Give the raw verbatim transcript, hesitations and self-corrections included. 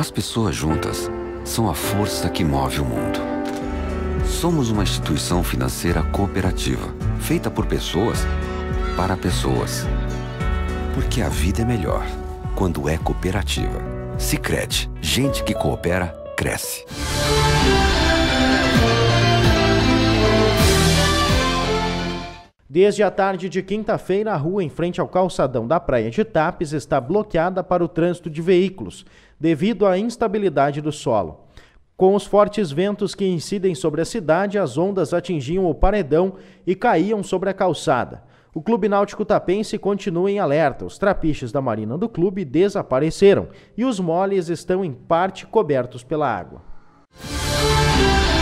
As pessoas juntas são a força que move o mundo. Somos uma instituição financeira cooperativa, feita por pessoas para pessoas. Porque a vida é melhor quando é cooperativa. Sicredi, gente que coopera, cresce. Desde a tarde de quinta-feira, a rua em frente ao calçadão da Praia de Tapes está bloqueada para o trânsito de veículos, devido à instabilidade do solo. Com os fortes ventos que incidem sobre a cidade, as ondas atingiam o paredão e caíam sobre a calçada. O Clube Náutico Tapense continua em alerta. Os trapiches da marina do clube desapareceram e os moles estão em parte cobertos pela água.